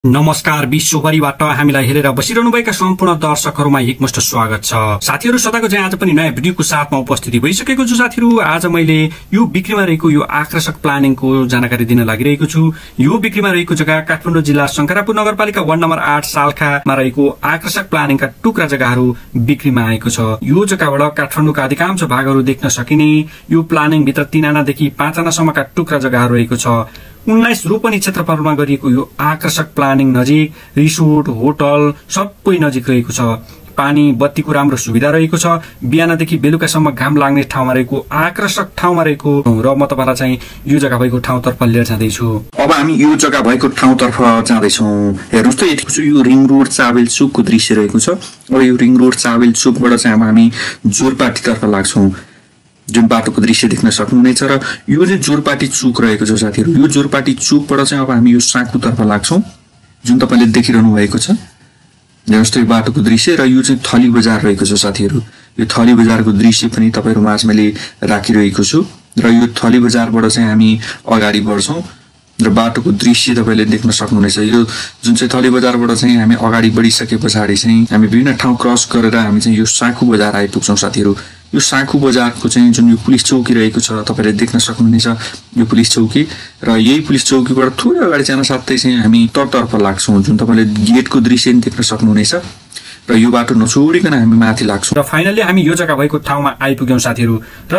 नमस्कार। विश्वभरिबाट हामीलाई हेरेर बसिरहनुभएका सम्पूर्ण दर्शकहरुमा एकमुष्ट स्वागत छ। साथीहरु, सदाको चाहिँ आज पनि नयाँ भिडियोको साथमा उपस्थिति भइसकेको छु। साथीहरु, आज मैले यो बिक्रीमा रहेको यो आकर्षक प्लानिङको जानकारी दिन लागिरहेको छु। यो बिक्रीमा रहेको जग्गा काठमाडौँ जिल्ला शंकरापुर नगरपालिका वार्ड नम्बर 8 सालखामा रहेको आकर्षक प्लानिङका टुक्रा जग्गाहरू बिक्रीमा आएको छ। यो जग्गाबाट काठमाडौँका अधिकांश भागहरू देख्न सकिने यो प्लानिङ भित्र 3 आनादेखि 5 आनासम्मका टुक्रा जग्गाहरू रहेको छ। 19 रोपनी क्षेत्रफलमा गरिएको यो आकर्षक प्लानिङ नजिक रिसोर्ट, होटल सबै नजिक रहेको छ। पानी बत्तीको राम्रो सुविधा रहेको छ। बिहानदेखि बेलुकासम्म घाम लाग्ने ठाउँमा रहेको आकर्षक ठाउँमा रहेको र म तपाईलाई चाहिँ यो जग्गा भएको ठाउँतर्फ लिएर जाँदैछु। अब हामी यो जग्गा भएको ठाउँतर्फ जाँदैछौँ। हेर्नुस् त, यतिको यो रिङ रोड चाबेल चोकको दृश्य रहेको छ। अब यो रिङ रोड चाबेल चोकबाट चाहिँ अब हामी जोरपाटीतर्फ लाग्छौँ। जुन बाटोको दृश्य देख्न सक्नुहुनेछ र यो चाहिँ जोरपाटी चोक रहेको छ। साथीहरु, यो जोरपाटी चोकबाट चाहिँ अब हामी यो साँकुतर्फ लाग्छौँ, जुन तपाईले देखिरहनु भएको छ। जस्तो यो बाटोको दृश्य र यो चाहिँ थली बजार रहेको छ। साथीहरु, यो थली बजारको दृश्य पनि तपाईहरु माझ मैले राखिरहेको छु र यो थली बजारबाट चाहिँ हामी अगाडि बढ्छौँ र बाटोको दृश्य तपाईले देख्न सक्नुहुनेछ। यो जुन चाहिँ थली बजारबाट चाहिँ हामी अगाडि बढिसके पछाडि चाहिँ हामी विभिन्न ठाउँ क्रस गरेर हामी चाहिँ यो साँखु बजार आइपुग्छौँ। साथीहरु, यो साँखु बजारको चाहिँ जुन यो पुलिस चौकी रहेको छ तपाईले देख्न सक्नुहुनेछ, यो पुलिस चौकी र यही पुलिस चौकीबाट थोरै अगाडि जान साथै चाहिँ हामी तर्फ लाग्छौँ, जुन तपाईले गेटको दृश्य देख्न सक्नुहुनेछ र यो बाटो नछोडिकन हामी माथि लाग्छौँ र फाइनली हामी यो जग्गा भएको ठाउँमा आइपुग्यौं। साथीहरु,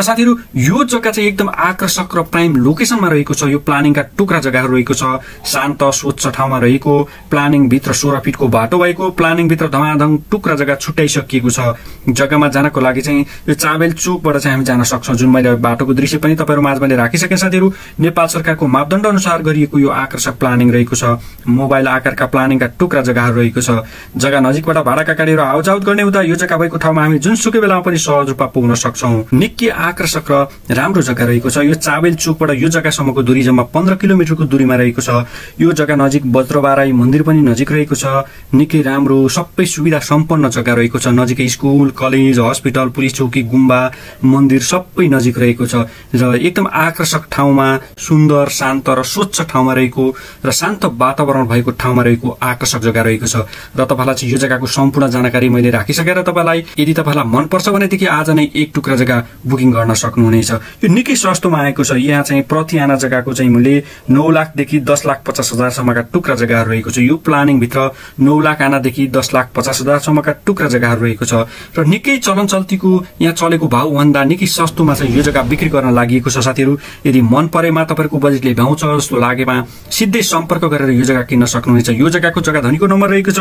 यो जग्गा चाहिँ एकदम आकर्षक र प्राइम लोकेसनमा रहेको छ। यो प्लानिङका टुक्रा जग्गाहरू रहेको छ। शान्त स्वच्छ ठाउँमा रहेको, प्लानिङ भित्र 16 फिटको बाटो भएको, प्लानिङ भित्र धमाधम टुक्रा जग्गा छुट्याइसकिएको छ। जग्गामा जानको लागि चाहिँ यो चाबेल चोकबाट चाहिँ हामी जान सक्छौं। जुन मैले बाटोको दृश्य पनि तपाईहरु माझ मैले राखिसके। साथीहरु, नेपाल सरकारको मापदण्ड अनुसार गरिएको यो आकर्षक प्लानिङ रहेको छ। मोबाइल आकारका प्लानिङका टुक्रा जग्गाहरू रहेको छ। जग्गा नजिकबाट भाडा गाडीहरु आउजाउट गर्ने हुँदा यो जग्गा भएको ठाउँमा हामी जुनसुकै बेलामा पनि सहज रूपमा पुग्न सक्छौं। निकै आकर्षक र राम्रो जग्गा रहेको छ। यो चाबेल चोकबाट यो जग्गासम्मको दूरी जम्मा 15 किलोमिटरको दूरीमा रहेको छ। यो जग्गा नजिक वज्रबाराई मन्दिर पनि नजिक रहेको छ। निकै राम्रो सबै सुविधा सम्पन्न जग्गा रहेको छ। नजिकै स्कुल, कलेज, हस्पिटल, पुलिस चौकी, गुम्बा, मन्दिर सबै नजिक रहेको छ र एकदम आकर्षक ठाउँमा, सुन्दर, शान्त र स्वच्छ ठाउँमा रहेको र शान्त वातावरण भएको ठाउँमा रहेको आकर्षक जग्गा रहेको छ। र तपाईलाई चाहिँ यो जग्गाको सम्पूर्ण जानकारी मैले राखिसकेर तपाईलाई यदि तपाईलाई मन पर्छ भनेदेखि आज नै एक टुक्रा जग्गा बुकिङ गर्न सक्नुहुनेछ। यो निकै सस्तोमा आएको छ। यहाँ चाहिँ प्रति आना जग्गाको चाहिँ मूल्य 9 लाखदेखि 10,50,000 सम्मका टुक्रा जग्गाहरू रहेको छ। यो प्लानिङ भित्र 9 लाख आनादेखि 10,50,000 सम्मका टुक्रा जग्गाहरू रहेको छ र निकै चलन चल्तीको यहाँ चलेको भाउ भन्दा निकै सस्तोमा चाहिँ यो जग्गा बिक्री गर्न लागि छ। साथीहरु, यदि मन परेमा तपाईहरुको बजेटले भ्याउँछ जस्तो लागेमा सिधै सम्पर्क गरेर यो जग्गा किन्न सक्नुहुनेछ। यो जग्गाको जग्गा धनीको नम्बर रहेको छ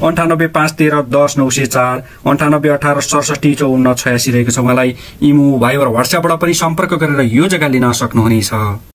98511310 904 9818675486 रहेको छ। मलाई इमो, भाइबर, व्हाट्सएपबाट पनि सम्पर्क गरेर यो जग्गा लिन सक्नुहुनेछ।